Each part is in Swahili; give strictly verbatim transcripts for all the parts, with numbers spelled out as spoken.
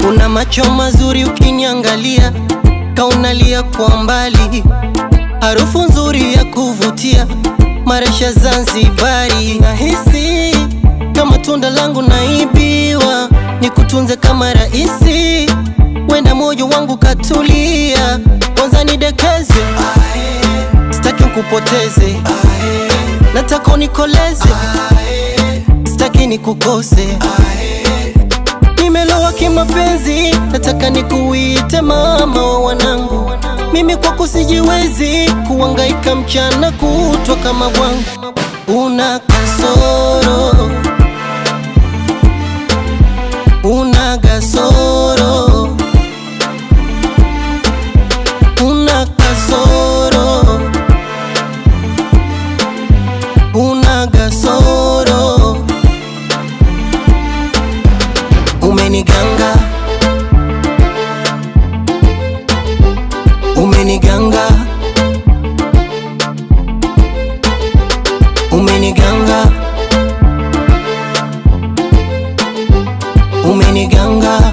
Una macho mazuri ukiniangalia, kaunalia kwa mbali. Harufu nzuri ya kuvutia, maresha Zanzibari. Nahisi kama tunda langu naibiwa, nikutunze kama raisi. Wenda moyo wangu katulia, kwanza nidekeze. Sitaki nikupoteze, nataka unikoleze. Sitaki nikukose, nimelowa kimapenzi. Nataka nikuite mama wa wanangu. Mimi kwako sijiwezi, kuhangaika mchana kutwa kama bwangu. Una kasoro, una kasoro, una kasoro, una kasoro. Umeniganga, umeniganga, umeniganga, umeniganga.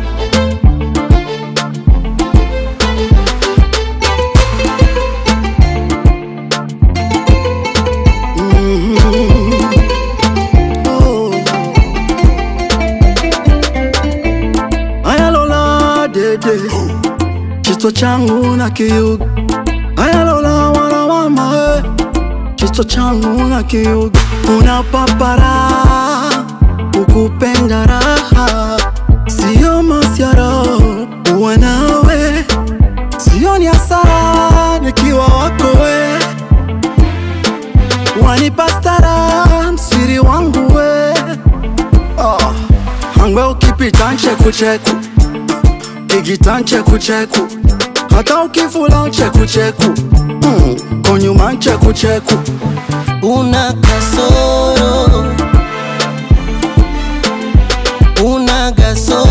Kichwa changu na kiyuga, ayalola wana mama eh. Kichwa changu na kiyuga, unapapara ukupenda raha, sio masiara. Uwe nawe sio ni hasara, nikiwa wako we. Wanipastara msiri wangu we. Oh, hangwe ukipita ncheku cheku, igita ncheku cheku, hata ukifula ncheku cheku, mm, konyuma ncheku cheku. Una kasoro, una kasoro.